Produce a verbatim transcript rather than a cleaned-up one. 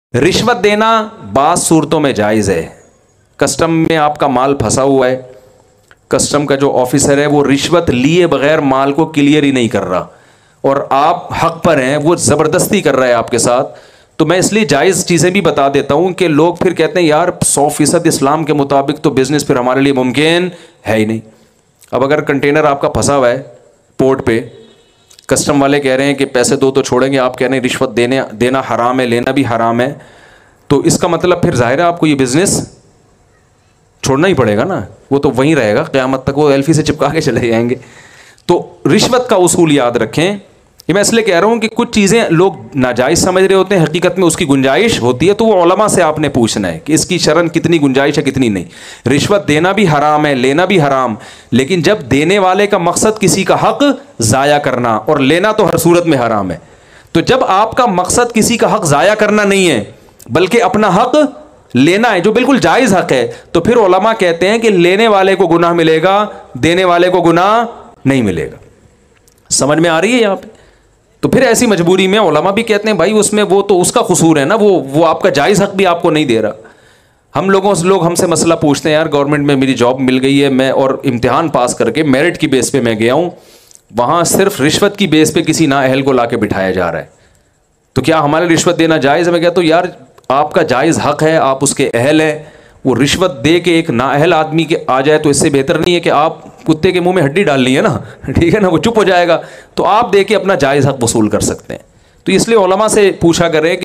रिश्वत देना बाज़ सूरतों में जायज़ है। कस्टम में आपका माल फंसा हुआ है, कस्टम का जो ऑफिसर है वो रिश्वत लिए बगैर माल को क्लियर ही नहीं कर रहा और आप हक पर हैं, वो ज़बरदस्ती कर रहा है आपके साथ। तो मैं इसलिए जायज़ चीज़ें भी बता देता हूँ कि लोग फिर कहते हैं यार सौ फीसद इस्लाम के मुताबिक तो बिज़नेस फिर हमारे लिए मुमकिन है ही नहीं। अब अगर कंटेनर आपका फंसा हुआ है पोर्ट पे, कस्टम वाले कह रहे हैं कि पैसे दो तो छोड़ेंगे, आप कह रहे हैं रिश्वत देने देना हराम है, लेना भी हराम है, तो इसका मतलब फिर जाहिर है आपको ये बिज़नेस छोड़ना ही पड़ेगा ना, वो तो वहीं रहेगा क़यामत तक, वो एल्फी से चिपका के चले जाएंगे। तो रिश्वत का उसूल याद रखें। ये मैं इसलिए कह रहा हूँ कि कुछ चीज़ें लोग नाजायज़ समझ रहे होते हैं, हकीकत में उसकी गुंजाइश होती है, तो वो उलमा से आपने पूछना है कि इसकी शरन कितनी गुंजाइश है कितनी नहीं। रिश्वत देना भी हराम है, लेना भी हराम, लेकिन जब देने वाले का मकसद किसी का हक ज़ाया करना, और लेना तो हर सूरत में हराम है, तो जब आपका मकसद किसी का हक ज़ाया करना नहीं है बल्कि अपना हक लेना है जो बिल्कुल जायज़ हक है, तो फिर उलमा कहते हैं कि लेने वाले को गुनाह मिलेगा, देने वाले को गुनाह नहीं मिलेगा। समझ में आ रही है यहाँ पे? तो फिर ऐसी मजबूरी में उलमा भी कहते हैं भाई उसमें वो तो उसका कसूर है ना, वो वो आपका जायज़ हक भी आपको नहीं दे रहा। हम लोगों से लोग हमसे मसला पूछते हैं, यार गवर्नमेंट में मेरी जॉब मिल गई है, मैं और इम्तिहान पास करके मेरिट की बेस पे मैं गया हूँ, वहाँ सिर्फ रिश्वत की बेस पे किसी नाअहल को ला के बिठाया जा रहा है, तो क्या हमारे रिश्वत देना जायज़ है? मैं कहता हूँ यार आपका जायज़ हक है, आप उसके अहल हैं, वो रिश्वत दे के एक नाअहल आदमी के आ जाए तो इससे बेहतर नहीं है कि आप कुत्ते के मुंह में हड्डी डालनी है ना, ठीक है ना, वो चुप हो जाएगा, तो आप दे के अपना जायज़ हक वसूल कर सकते हैं। तो इसलिए उलमा से पूछा करें कि